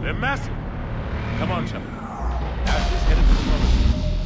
They're massive. Come on, Shepard. Ash is headed to the Normandy.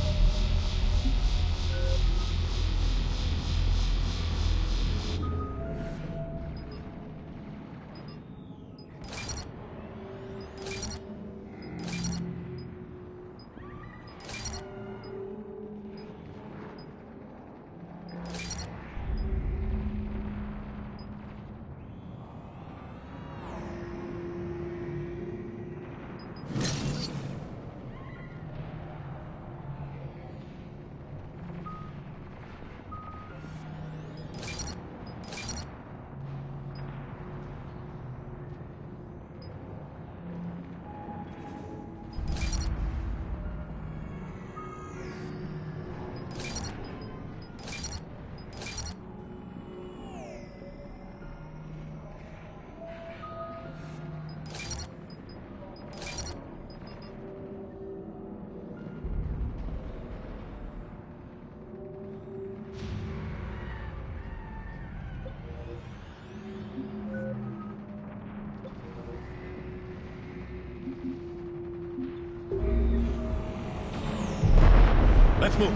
Let's move.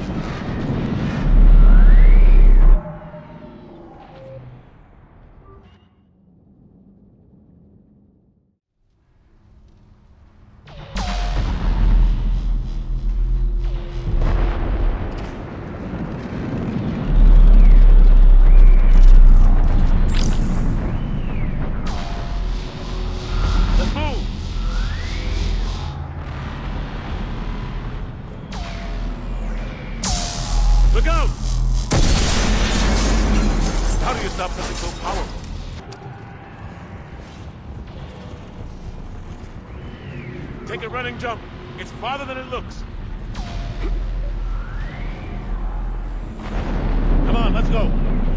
Look out! How do you stop something so powerful? Take a running jump. It's farther than it looks. Come on, let's go.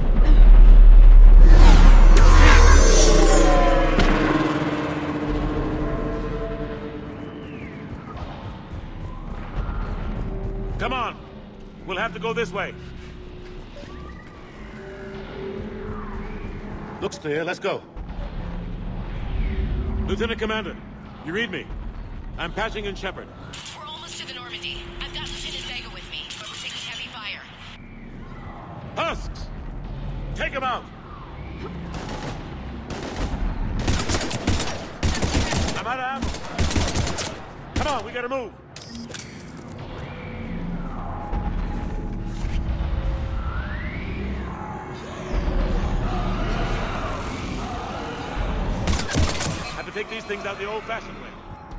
Come on. We'll have to go this way. Looks clear. Let's go. Lieutenant Commander, you read me? I'm patching in Shepard. We're almost to the Normandy. I've got Lieutenant Vega with me, but we're taking heavy fire. Husks! Take him out! I'm out of ammo. Come on, we gotta move. Take these things out the old-fashioned way.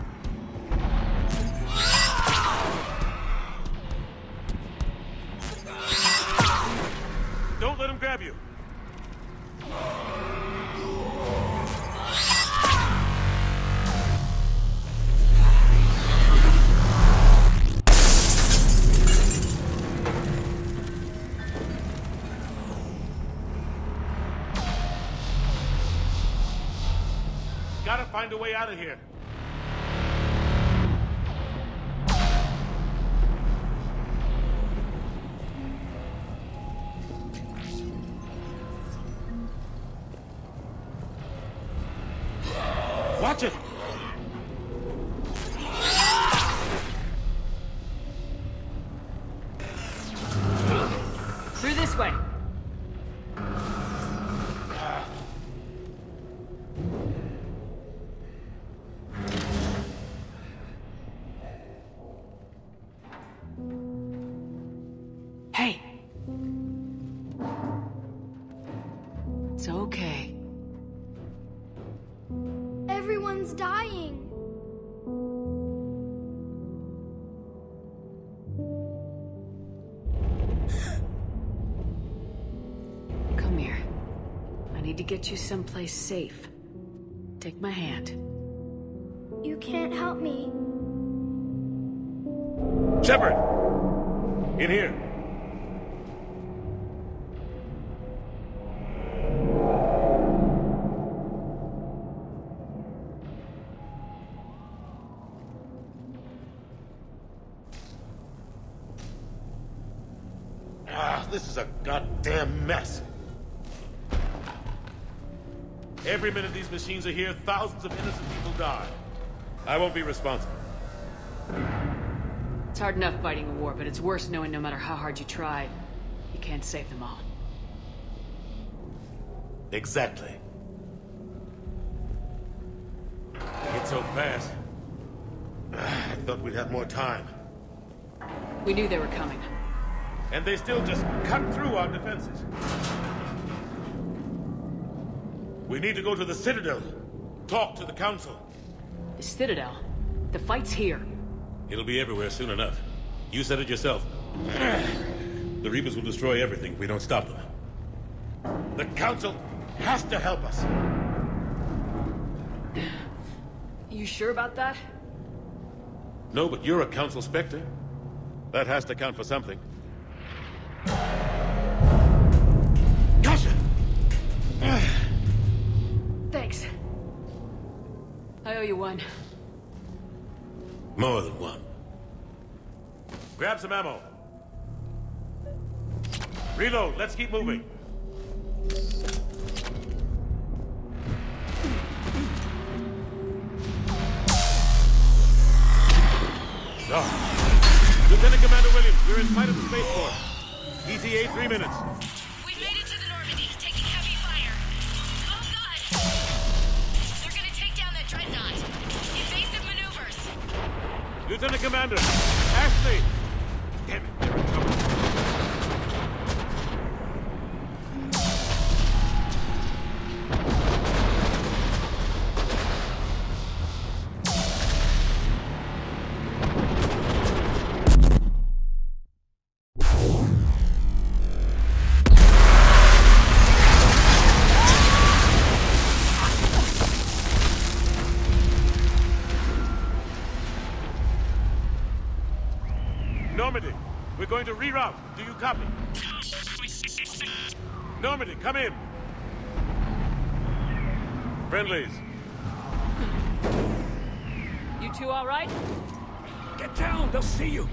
Don't let him grab you. Gotta find a way out of here. Watch it! Through this way. Hey. It's okay. Everyone's dying. Come here. I need to get you someplace safe. Take my hand. You can't help me. Shepard! In here. This is a goddamn mess. Every minute these machines are here, thousands of innocent people die. I won't be responsible. It's hard enough fighting a war, but it's worse knowing no matter how hard you try, you can't save them all. Exactly. It's so fast. I thought we'd have more time. We knew they were coming. And they still just cut through our defenses. We need to go to the Citadel. Talk to the Council. The Citadel? The fight's here. It'll be everywhere soon enough. You said it yourself. The Reapers will destroy everything if we don't stop them. The Council has to help us. You sure about that? No, but you're a Council Spectre. That has to count for something. Gotcha! Thanks. I owe you one. More than one. Grab some ammo. Reload, let's keep moving. Lieutenant Commander Williams, we're in sight of the spaceport. ETA 3 minutes. We've made it to the Normandy, taking heavy fire. Oh god! They're gonna take down that dreadnought. Evasive maneuvers. Lieutenant Commander, Ashley! Damn it, they're in trouble. Normandy, we're going to reroute. Do you copy? Normandy, come in. Friendlies. You two all right? Get down, they'll see you.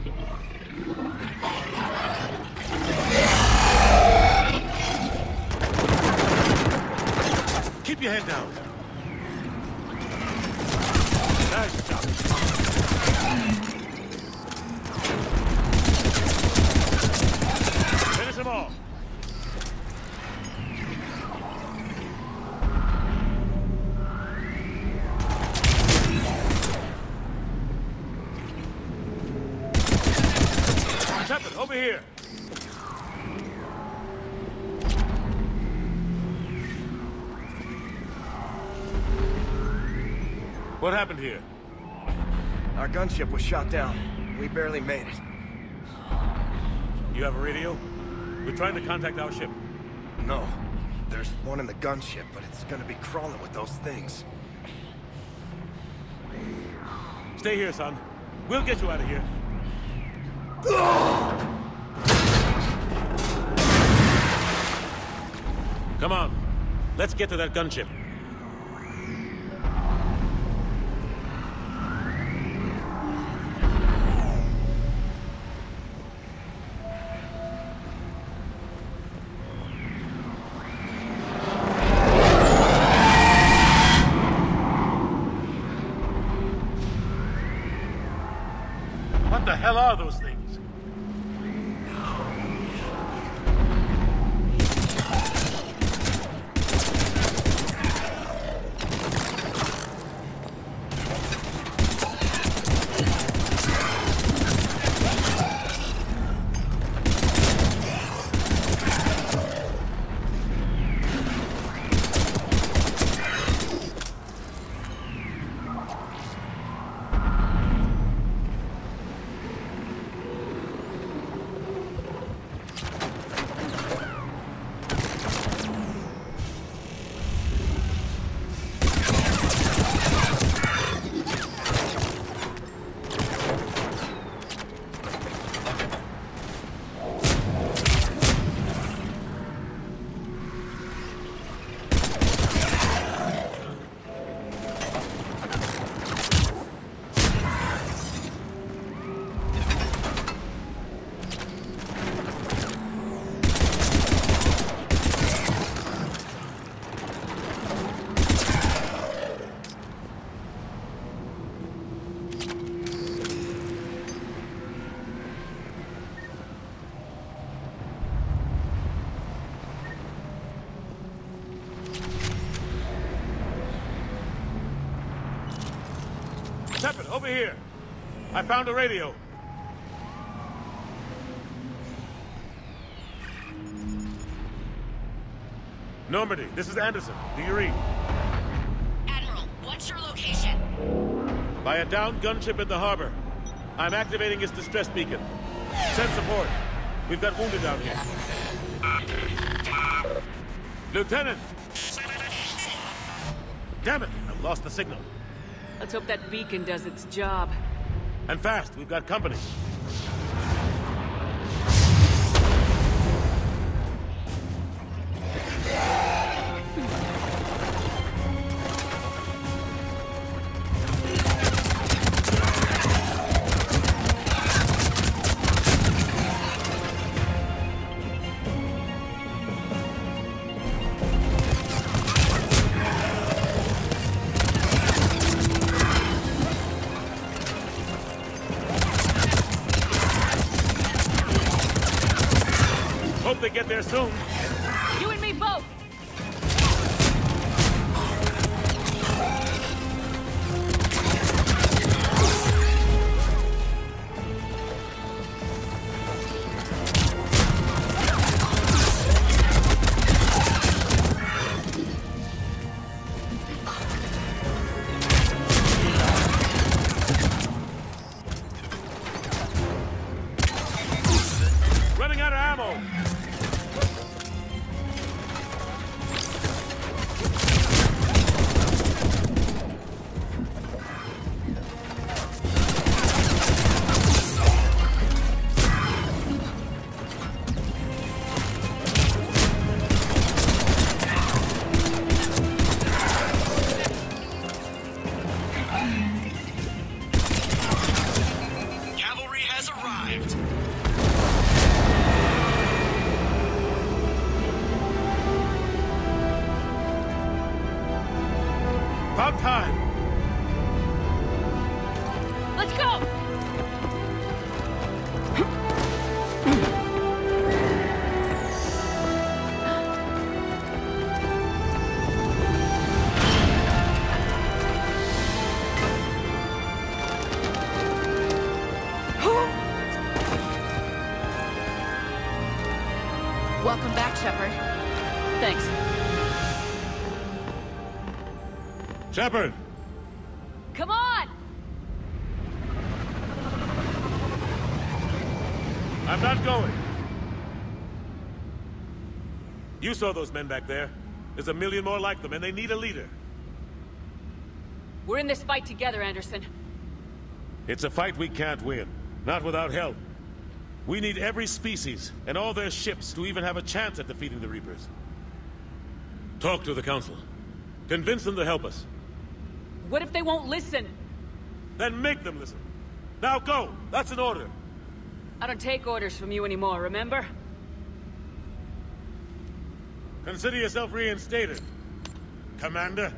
Keep your head down. Nice job. Finish them all. Shepard, over here. What happened here? Our gunship was shot down. We barely made it. You have a radio? We're trying to contact our ship. No. There's one in the gunship, but it's gonna be crawling with those things. Stay here, son. We'll get you out of here. Come on. Let's get to that gunship. What the hell are those things? Shepard, over here. I found a radio. Normandy, this is Anderson. Do you read? Admiral, what's your location? By a downed gunship in the harbor. I'm activating its distress beacon. Send support. We've got wounded down here. Lieutenant! Damn it! I've lost the signal. Let's hope that beacon does its job. And fast, we've got company. Hope they get there soon. You and me both! Running out of ammo! Cavalry has arrived. About time! Let's go! Welcome back, Shepard. Thanks. Shepard! Come on! I'm not going. You saw those men back there. There's a million more like them, and they need a leader. We're in this fight together, Anderson. It's a fight we can't win. Not without help. We need every species, and all their ships, to even have a chance at defeating the Reapers. Talk to the Council. Convince them to help us. What if they won't listen? Then make them listen. Now go! That's an order. I don't take orders from you anymore, remember? Consider yourself reinstated, Commander.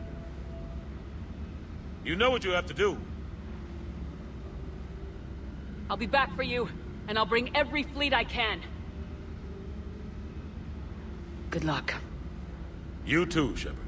You know what you have to do. I'll be back for you, and I'll bring every fleet I can. Good luck. You too, Shepard.